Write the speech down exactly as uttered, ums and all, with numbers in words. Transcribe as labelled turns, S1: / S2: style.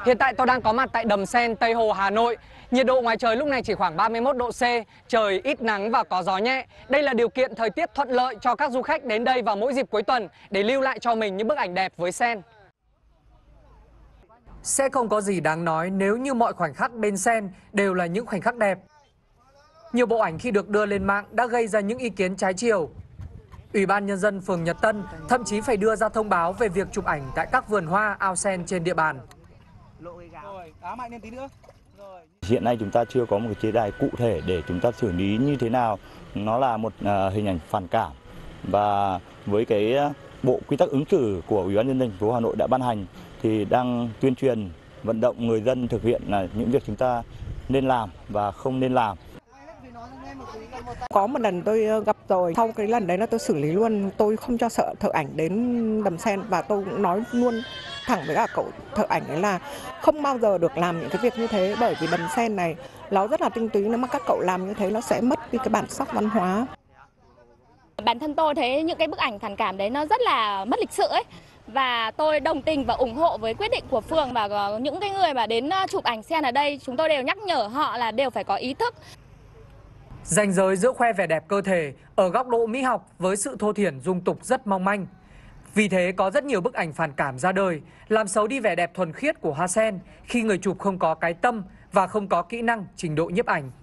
S1: Hiện tại tôi đang có mặt tại Đầm Sen, Tây Hồ, Hà Nội. Nhiệt độ ngoài trời lúc này chỉ khoảng ba mươi mốt độ C, trời ít nắng và có gió nhẹ. Đây là điều kiện thời tiết thuận lợi cho các du khách đến đây vào mỗi dịp cuối tuần để lưu lại cho mình những bức ảnh đẹp với sen. Sẽ không có gì đáng nói nếu như mọi khoảnh khắc bên sen đều là những khoảnh khắc đẹp. Nhiều bộ ảnh khi được đưa lên mạng đã gây ra những ý kiến trái chiều. Ủy ban Nhân dân phường Nhật Tân thậm chí phải đưa ra thông báo về việc chụp ảnh tại các vườn hoa, ao sen trên địa bàn.
S2: Hiện nay chúng ta chưa có một chế tài cụ thể để chúng ta xử lý như thế nào. Nó là một uh, hình ảnh phản cảm, và với cái bộ quy tắc ứng xử của Ủy ban Nhân dân thành phố Hà Nội đã ban hành thì đang tuyên truyền vận động người dân thực hiện là những việc chúng ta nên làm và không nên làm.
S3: Có một lần tôi gặp rồi, sau cái lần đấy là tôi xử lý luôn, tôi không cho sợ thợ ảnh đến Đầm Sen, và tôi cũng nói luôn thẳng với cả cậu thợ ảnh ấy là không bao giờ được làm những cái việc như thế, bởi vì Đầm Sen này nó rất là tinh túy, nếu mà các cậu làm như thế nó sẽ mất đi cái bản sắc văn hóa.
S4: Bản thân tôi thấy những cái bức ảnh phản cảm đấy nó rất là mất lịch sự ấy. Và tôi đồng tình và ủng hộ với quyết định của phường, và những cái người mà đến chụp ảnh sen ở đây chúng tôi đều nhắc nhở họ là đều phải có ý thức.
S1: Ranh giới giữa khoe vẻ đẹp cơ thể ở góc độ mỹ học với sự thô thiển dung tục rất mong manh. Vì thế có rất nhiều bức ảnh phản cảm ra đời, làm xấu đi vẻ đẹp thuần khiết của hoa sen khi người chụp không có cái tâm và không có kỹ năng, trình độ nhiếp ảnh.